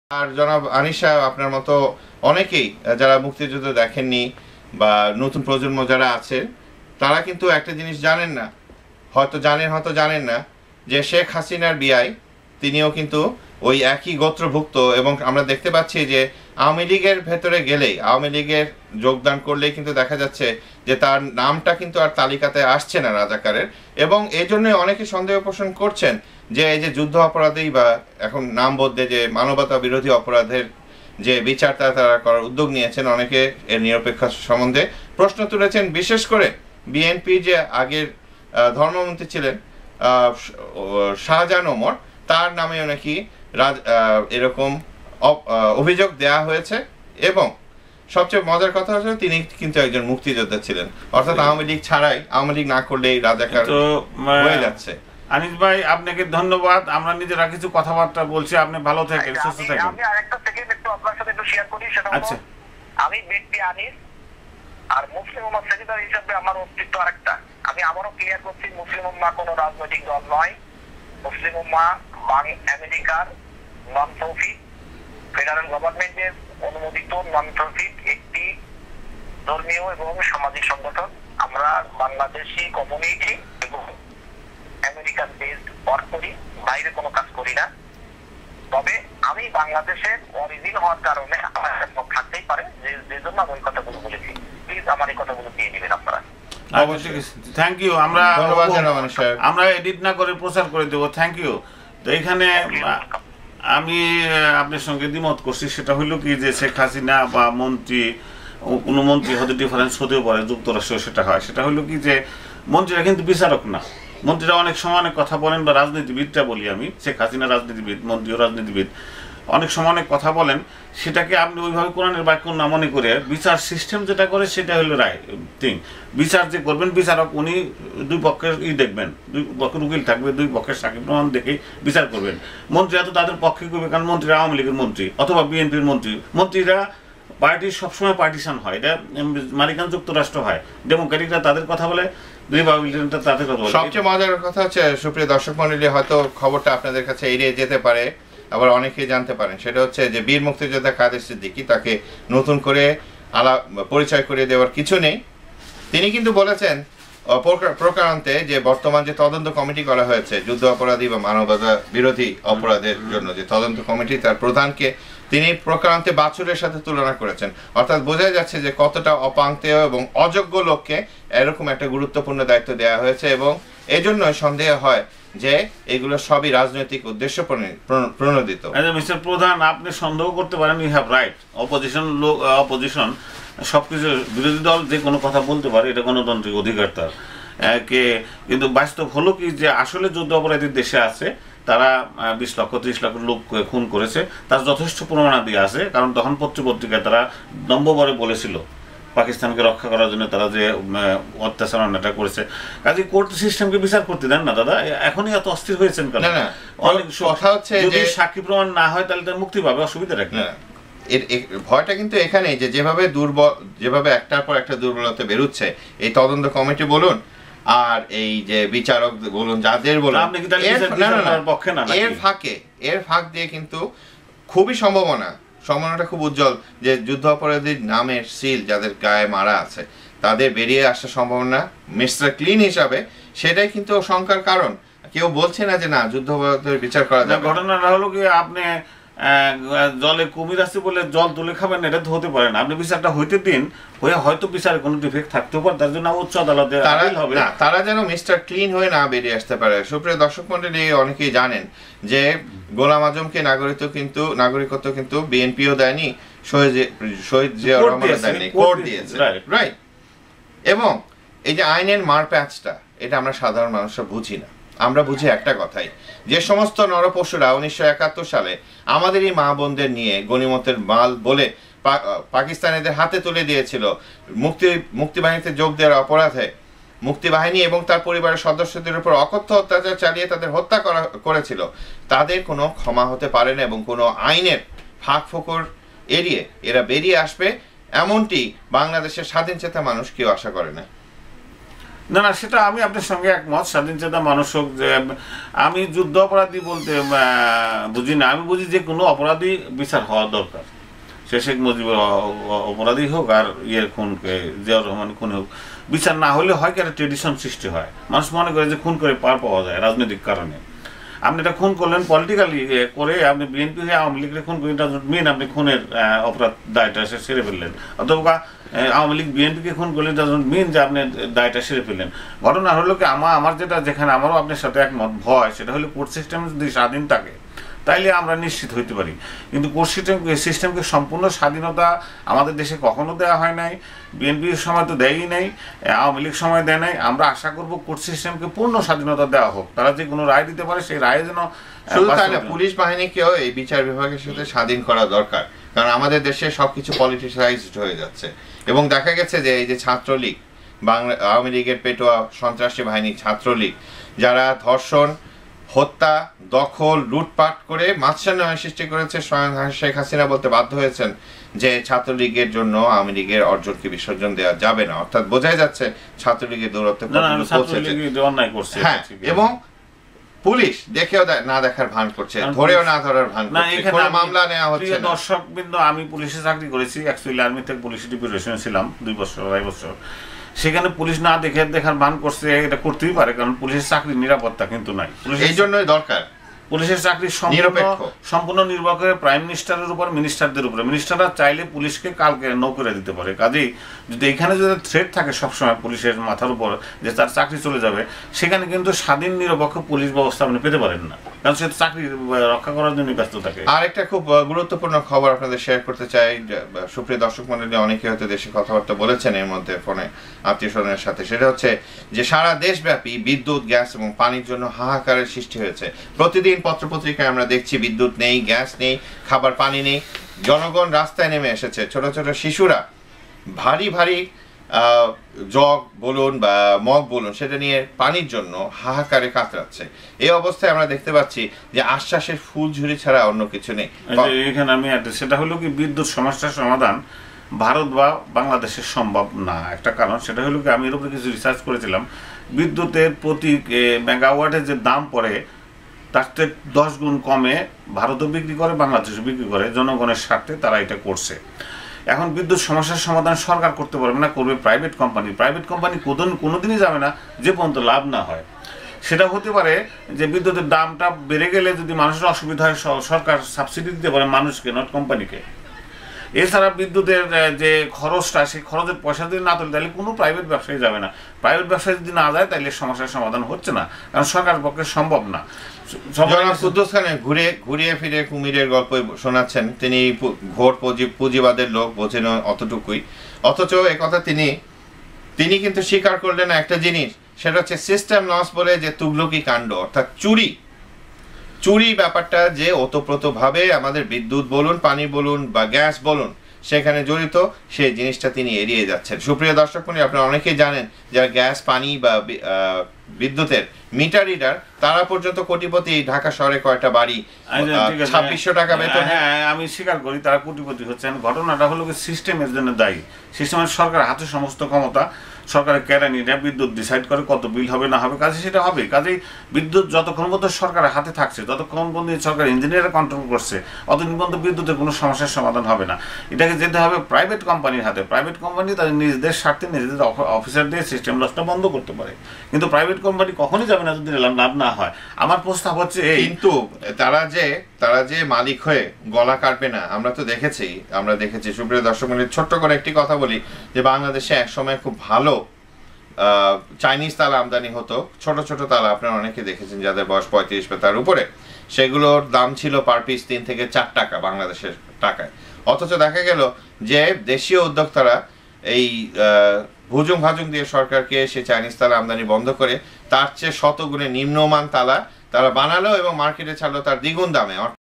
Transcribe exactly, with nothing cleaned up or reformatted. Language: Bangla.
আর জনাব আনিস সাহেব আপনার মতো অনেকেই যারা মুক্তিযুদ্ধ দেখেননি বা নতুন প্রজন্ম যারা আছে তারা কিন্তু একটা জিনিস জানেন না, হয়তো জানেন হয়তো জানেন না যে শেখ হাসিনার বিআই তিনিও কিন্তু ওই একই গোত্রভুক্ত। এবং আমরা দেখতে পাচ্ছি যে আওয়ামী লীগের ভেতরে গেলেই, আওয়ামী লীগের যোগদান করলেই কিন্তু দেখা যাচ্ছে যে তার নামটা কিন্তু আর তালিকাতে আসছে না রাজাকারের। এবং এই জন্যই অনেকে সন্দেহ পোষণ করছেন যে এই যে যুদ্ধ অপরাধী বা এখন নাম বদলে যে মানবতা বিরোধী অপরাধের যে বিচারটা তারা করার উদ্যোগ নিয়েছেন, অনেকে এর নিরপেক্ষ সম্বন্ধে প্রশ্ন তুলেছেন। বিশেষ করে বিএনপি যে আগের ধর্মমন্ত্রী ছিলেন শাহজাহান ওমর, তার নামেও নাকি এরকম অভিযোগ দেয়া হয়েছে। এবং সবচেয়ে মজার কথা হচ্ছে তিনি কিন্তু একজন মুক্তিযোদ্ধা ছিলেন, অর্থাৎ আওয়ামী লীগ ছাড়াই, আওয়ামী লীগ না করলেই রাজাকার হয়ে যাচ্ছে। আনিস ভাই আপনাকে ধন্যবাদ। আমরা নিজেরা কিছু কথাবার্তা বলছি, আপনি ভালো থাকেন, সুস্থ থাকেন। আমি আরেকটা সেকেন্ড একটু আপনার সাথে একটু শেয়ার করি, সেটা হলো আমি ব্যক্তি আনিস আর মুসলিম উম্মাহ সেক্রেটারি হিসেবে আমার অস্তিত্ব আরেকটা। আমি আবারও ক্লিয়ার করছি, মুসলিম উম্মাহ কোনো রাজনৈতিক দল নয়। মুসলিম উম্মাহ আমেরিকার নন প্রফিট ফেডারেল গভর্নমেন্টের অনুমোদিত নন প্রফিট একটি ধর্মীয় এবং সামাজিক সংগঠন। আমরা বাংলাদেশি কমিউনিটি এবং আমেরিকান বেসড ওয়ার্ক করি, বাইরে কোনো কাজ করি না। তবে আমি বাংলাদেশের অরিজিন হওয়ার কারণে আমার থাকতেই পারে, যে জন্য আমি ওই কথাগুলো বলেছি। প্লিজ আমার এই কথাগুলো দিয়ে দিবেন আপনারা। Thank you. আমরা আমরা এডিট না করে প্রচার করে দেবো। Thank you. তো এখানে আমি আপনার সঙ্গে দ্বিমত করছি, সেটা হইল কি যে শেখ হাসিনা বা মন্ত্রী, কোনো মন্ত্রী হয়তো ডিফারেন্স হতেও পারে, যুক্তরাষ্ট্র সেটা হয়, সেটা হইল কি যে মন্ত্রীরা কিন্তু বিচারক না। মন্ত্রীরা অনেক সময় অনেক কথা বলেন, বা রাজনীতিবিদটা বলি আমি, শেখ হাসিনা রাজনীতিবিদ, মন্ত্রীও রাজনীতিবিদ, অনেক সময় অনেক কথা বলেন। সেটাকে আপনি ওইভাবে কোরআনের বাক্য না মনে করে বিচার সিস্টেম যেটা করে সেটা হলো রায় থিং। বিচার যে করবেন বিচারক, উনি দুই পক্ষের ই দেখবেন, দুই পক্ষের উকিল থাকবে, দুই পক্ষের সাক্ষী প্রমাণ দেখেই বিচার করবেন। মন্ত্রীরা তো তাদের পক্ষে করবে, কারণ মন্ত্রীরা আওয়ামী লীগের মন্ত্রী অথবা বিএনপির মন্ত্রী। মন্ত্রীরা পার্টি সবসময় পার্টিশন হয়, এটা আমেরিকান যুক্তরাষ্ট্র হয়। ডেমোক্রেটিকরা তাদের কথা বলে, রিপাবলিকানরা তাদের কথা বলে। সবচেয়ে মজার কথা হচ্ছে, সুপ্রিয় দর্শক মণ্ডলী, হয়তো খবরটা আপনাদের কাছে এড়িয়ে যেতে পারে, আবার অনেকেই জানতে পারেন, সেটা হচ্ছে যে বীর মুক্তিযোদ্ধা কাদের সিদ্দিকী, তাকে নতুন করে আলা পরিচয় করে দেওয়ার কিছু নেই। তিনি কিন্তু বলেছেন প্রকারান্তে যে বর্তমান যে তদন্ত কমিটি করা হয়েছে যুদ্ধ অপরাধী বা মানবতা বিরোধী অপরাধের জন্য, যে তদন্ত কমিটি, তার প্রধানকে তিনি প্রকারান্তে বাছুরের সাথে তুলনা করেছেন। অর্থাৎ বোঝা যাচ্ছে যে কতটা অপাংতেয় এবং অযোগ্য লোককে এরকম একটা গুরুত্বপূর্ণ দায়িত্ব দেওয়া হয়েছে। এবং এই জন্যই সন্দেহ হয় যে এগুলো সবই রাজনৈতিক উদ্দেশ্য প্রণোদিত। মিস্টার প্রধান, আপনি সন্দেহ করতে পারেন, ইউ হ্যাভ রাইট। অপোজিশন লোক, অপোজিশন সবকিছু, বিরোধী দল যে কোনো কথা বলতে পারে, এটা গণতান্ত্রিক অধিকার তার। কে কিন্তু বাস্তব হলো কি যে আসলে যুদ্ধ অপরাধীর দেশে আছে, তারা বিশ লক্ষ ত্রিশ লক্ষ লোক খুন করেছে, তার যথেষ্ট প্রমাণাদি আছে। কারণ তখন পত্রিপত্রিকায় তারা নম্বরে বলেছিল পাকিস্তানকে রক্ষা করার জন্য তারা যে অত্যাচার অন্যায়টা করেছে। কাজে কোর্ট সিস্টেমকে বিচার করতে দেন না দাদা। এখনই এত অস্থির হয়েছেন কেন? অনেক কথা হচ্ছে যদি সাক্ষী প্রমাণ না হয় তাহলে তার মুক্তি পাবে, অসুবিধা রাখবে। এর ভয়টা কিন্তু এখানে যে যেভাবে দুর্বল, যেভাবে একটার পর একটা দুর্বলতা বেরোচ্ছে, এই তদন্ত কমিটি বলুন আর এই যে বিচারক বলুন, যাদের বলুন, এর ফাঁকে এর ফাঁক দিয়ে কিন্তু খুবই সম্ভাবনা সম্ভাবনাটা খুব উজ্জ্বল যে যুদ্ধ অপরাধীর নামের সিল যাদের গায়ে মারা আছে তাদের বেরিয়ে আসার সম্ভাবনা মিস্টার ক্লিন হিসাবে, সেটাই কিন্তু শঙ্কার কারণ। কেউ বলছে না যে না যুদ্ধ অপরাধের বিচার করা যাবে। ঘটনাটা হলো কি, আপনি জলে কুমির আছে বলে জল তুলে খাবেন, এটা তো হতে পারে না। আপনি বিচারটা হইতে দিন, হয়ে হয়তো বিচারে কোনো ডিফেক্ট থাকতেও পারে, তার জন্য উচ্চ আদালতে হবে না, তারা যেন মিস্টার ক্লিন হয়ে না বেরিয়ে আসতে পারে। সুপ্রিয় দর্শক মণ্ডলী, অনেকেই জানেন যে গোলাম আজমকে নাগরিকত্ব কিন্তু নাগরিকত্ব কিন্তু বিএনপিও দেয়নি, শহীদ শহীদ জিয়া রহমানও দেয়নি, কোর্ট দিয়েছে, রাইট। এবং এই যে আইনের মারপ্যাচটা, এটা আমরা সাধারণ মানুষরা বুঝি না। আমরা বুঝি একটা কথাই, যে সমস্ত নরপশুরা উনিশশো একাত্তর সালে আমাদের এই মা বোনদের নিয়ে গনিমতের মাল বলে পাকিস্তানিদের হাতে তুলে দিয়েছিল, মুক্তি মুক্তিবাহিনীতে যোগ দেওয়ার অপরাধে মুক্তিবাহিনী এবং তার পরিবারের সদস্যদের উপর অকথ্য অত্যাচার চালিয়ে তাদের হত্যা করা করেছিল, তাদের কোনো ক্ষমা হতে পারে না এবং কোনো আইনের ফাঁক ফোকর এড়িয়ে এরা বেরিয়ে আসবে, এমনটি বাংলাদেশের স্বাধীন চেতা মানুষ কেউ আশা করে না। না না সেটা আমি আপনার সঙ্গে একমত। স্বাধীন চেতা মানুষ হোক, যে আমি যুদ্ধ অপরাধী বলতে বুঝি না, আমি বুঝি যে কোনো অপরাধী বিচার হওয়া দরকার। সে শেখ মুজিবুর অপরাধী হোক আর ইয়ের খুনকে জিয়াউর রহমান খুন হোক, বিচার না হলে হয় কি একটা ট্রেডিশন সৃষ্টি হয়, মানুষ মনে করে যে খুন করে পার পাওয়া যায় রাজনৈতিক কারণে। আপনি এটা খুন করলেন পলিটিক্যালি করে, আপনি বিএনপি হয়ে আওয়ামী লীগের খুন করে মেন আপনি খুনের অপরাধ দায়টা সে সেরে ফেললেন, অথবা আওয়ামী লীগ বিএনপিকে খুন করলেন মেন যে আপনি দায়টা সেরে ফেললেন। ঘটনা হলো কি আমার আমার যেটা যেখানে আমারও আপনার সাথে একমত ভয়, সেটা হলো কোর্ট সিস্টেম যদি স্বাধীন থাকে তাইলে আমরা নিশ্চিত হইতে পারি। কিন্তু কোর্ট সিস্টেম সিস্টেমকে সম্পূর্ণ স্বাধীনতা আমাদের দেশে কখনো দেওয়া হয় নাই, বিএনপির সময় তো দেয়ই নাই, আওয়ামী লীগ সময় দেয় নাই। আমরা আশা করব কোর্ট সিস্টেমকে পূর্ণ স্বাধীনতা দেওয়া হোক, তারা যে কোনো রায় দিতে পারে সেই রায় যেন। শুধু তাই না, পুলিশ বাহিনীকেও এই বিচার বিভাগের সাথে স্বাধীন করা দরকার, কারণ আমাদের দেশে সবকিছু পলিটিসাইজড হয়ে যাচ্ছে। এবং দেখা গেছে যে এই যে ছাত্রলীগ, বাংলা আওয়ামী লীগের পেটোয়া সন্ত্রাসী বাহিনী ছাত্রলীগ, যারা ধর্ষণ, হত্যা, দখল, লুটপাট করে মাঝখানে সৃষ্টি করেছে, স্বয়ং শেখ হাসিনা বলতে বাধ্য হয়েছেন যে ছাত্রলীগের জন্য আওয়ামী লীগের অর্জনকে বিসর্জন দেওয়া যাবে না। অর্থাৎ বোঝাই যাচ্ছে ছাত্রলীগের দৌরত্বে পৌঁছেছে। হ্যাঁ, এবং পুলিশ দেখেও না দেখার ভান করছে, ধরেও না ধরার ভান করছে, কোনো মামলা নেওয়া হচ্ছে না। দর্শক বিন্দু, আমি পুলিশে চাকরি করেছি, অ্যাকচুয়ালি আর্মি থেকে পুলিশ ডিপুটেশনে ছিলাম দুই বছর আড়াই বছর। সেখানে পুলিশ না দেখে দেখার ভান করছে, এটা করতেই পারে, কারণ পুলিশের চাকরির নিরাপত্তা কিন্তু নাই। এই জন্যই দরকার পুলিশের চাকরি সম্পূর্ণ নির্ভর করে প্রাইম মিনিস্টারের উপর, মিনিস্টারদের উপরে। মিনিস্টাররা চাইলে পুলিশকে কালকে নৌ করে দিতে পারে। কাজেই যদি এখানে যদি থ্রেট থাকে সবসময় পুলিশের মাথার উপর যে তার চাকরি চলে যাবে, সেখানে কিন্তু স্বাধীন নিরপেক্ষ পুলিশ ব্যবস্থা আপনি পেতে পারেন না, কারণ সে চাকরি রক্ষা করার জন্য ব্যস্ত থাকে। আর একটা খুব গুরুত্বপূর্ণ খবর আপনাদের শেয়ার করতে চাই, সুপ্রিয় দর্শক মণ্ডলী, অনেকে হয়তো দেশে কথাবার্তা বলেছেন এর মধ্যে ফোনে আত্মীয় স্বজনের সাথে, সেটা হচ্ছে যে সারা দেশব্যাপী বিদ্যুৎ, গ্যাস এবং পানির জন্য হাহাকারের সৃষ্টি হয়েছে। প্রতিদিন পত্রপত্রিকায় আমরা দেখছি বিদ্যুৎ নেই, গ্যাস নেই, খাবার পানি নেই। জনগণ রাস্তায় নেমে এসেছে, ছোট ছোট শিশুরা ভারী ভারী জগ বলুন বা মগ বলুন সেটা নিয়ে পানির জন্য হাহাকারে কাতরাচ্ছে। এই অবস্থায় আমরা দেখতে পাচ্ছি যে আশ্বাসের ফুলঝুরি ছাড়া অন্য কিছু নেই। এখানে আমি সেটা হলো কি, বিদ্যুৎ সমস্যার সমাধান ভারত বা বাংলাদেশের সম্ভব না। একটা কারণ সেটা হলো কি, আমি এর উপরে কিছু রিসার্চ করেছিলাম, বিদ্যুতের প্রতি মেগাওয়াটের যে দাম পড়ে তার থেকে দশ গুণ কমে ভারতও বিক্রি করে, বাংলাদেশও বিক্রি করে, জনগণের স্বার্থে তারা এটা করছে। এখন বিদ্যুৎ সমস্যার সমাধান সরকার করতে পারবে না, করবে প্রাইভেট কোম্পানি। প্রাইভেট কোম্পানি কোনোদিনই যাবে না যে পর্যন্ত লাভ না হয়। সেটা হতে পারে যে বিদ্যুতের দামটা বেড়ে গেলে যদি মানুষের অসুবিধা হয়, সরকার সাবসিডি দিতে পারে মানুষকে, নট কোম্পানিকে। এছাড়া বিদ্যুতের যে খরচটা, সেই খরচের পয়সা যদি না তোলে তাহলে কোনো প্রাইভেট ব্যবসায়ী যাবে না। প্রাইভেট ব্যবসায়ী যদি না যায় তাহলে সমস্যার সমাধান হচ্ছে না, কারণ সরকারের পক্ষে সম্ভব না। কুদ্দুস খান ঘুরে ঘুরিয়ে ফিরে কুমিরের গল্প শোনাচ্ছেন, তিনি ঘোর পুঁজিবাদের লোক, বোঝেন অতটুকুই। অথচ একথা তিনি তিনি কিন্তু স্বীকার করলেন একটা জিনিস, সেটা হচ্ছে সিস্টেম লস বলে যে তুগলকি কাণ্ড, অর্থাৎ চুরি চুরি ব্যাপারটা যে ওতপ্রোতভাবে আমাদের বিদ্যুৎ বলুন, পানি বলুন বা গ্যাস বলুন সেখানে জড়িত, সেই জিনিসটা তিনি এড়িয়ে যাচ্ছেন। সুপ্রিয় দর্শক মণ্ডলী, আপনারা অনেকেই জানেন যারা গ্যাস, পানি বা বিদ্যুতের মিটার রিডার, তারা পর্যন্ত কোটিপতি। ঢাকা শহরে কয়টা বাড়ি ছাব্বিশশো টাকা বেতন। হ্যাঁ, আমি স্বীকার করি তারা কোটিপতি হচ্ছেন। ঘটনাটা হলো সিস্টেমের জন্য দায়ী। সিস্টেমের সরকার হাতে সমস্ত ক্ষমতা, সরকারের কেরানিরা বিদ্যুৎ ডিসাইড করে কত বিল হবে না হবে, কাজে সেটা হবে। কাজেই বিদ্যুৎ যতক্ষণ পর্যন্ত সরকারের হাতে থাকছে, যতক্ষণ পর্যন্ত সরকার ইঞ্জিনিয়ার কন্ট্রোল করছে, অতদিন পর্যন্ত বিদ্যুতের কোনো সমস্যার সমাধান হবে না। এটাকে যেতে হবে প্রাইভেট কোম্পানির হাতে। প্রাইভেট কোম্পানি তাদের নিজেদের স্বার্থে নিজেদের অফিসার দিয়ে সিস্টেম লসটা বন্ধ করতে পারে, কিন্তু প্রাইভেট কোম্পানি কখনই যাবে না যদি লাভ না হয়। আমার প্রস্তাব হচ্ছে এই, কিন্তু তারা যে তারা যে মালিক হয়ে গলা কাটবে না, আমরা তো দেখেছি আমরা দেখেছি সুপ্রিয় দর্শক মণ্ডলী, ছোট্ট করে একটি কথা বলি যে বাংলাদেশে একসময় খুব ভালো চাইনিজ তালা আমদানি হতো, ছোট ছোট তালা, আপনারা অনেকে দেখেছেন যাদের বয়স পঁয়ত্রিশ বা তার উপরে, সেগুলোর দাম ছিল পার পিস তিন থেকে চার টাকা বাংলাদেশের টাকায়। অথচ দেখা গেল যে দেশীয় উদ্যোক্তারা এই ভুজুং ভাজুং দিয়ে সরকারকে সে চাইনিজ তালা আমদানি বন্ধ করে তার চেয়ে শতগুণে নিম্নমান তালা তারা বানালো এবং মার্কেটে ছাড়লো তার দ্বিগুণ দামে।